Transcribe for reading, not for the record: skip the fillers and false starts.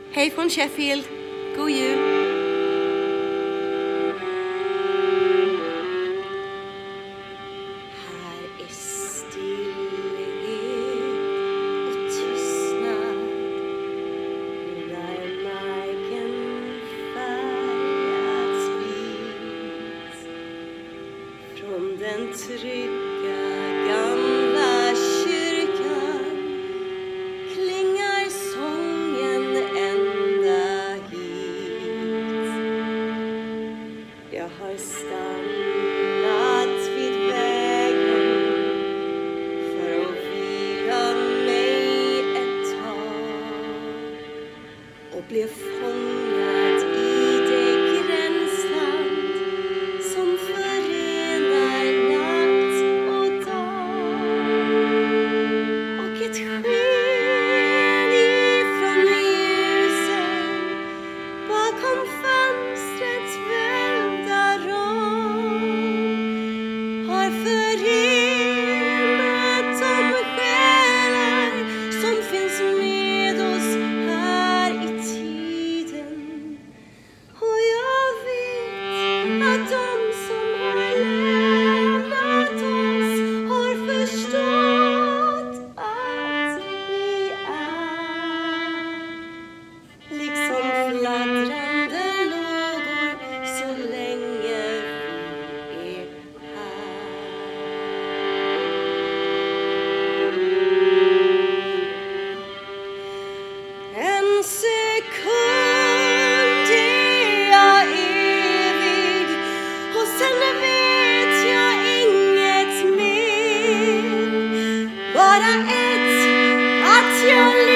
Hej från Sheffield. God jul. Här är stillhet och tystnad när marken färgats vit från den trygga gamla kyrkan klingar sången ända hit. Jag har stannat vid vägen för att vila mig ett tag och blev fångad i det gränsland som förenar natt och dag. Och ett sken ifrån ljusen bakom fönstrets välda ram har förenat de själar som finns med oss här i tiden. Och jag vet att de som har lämnat oss har förstått att vi är liksom fladdrande lågor så länge vi är här. En sekund är jag evig och sen vet jag inget mer. Bara att jag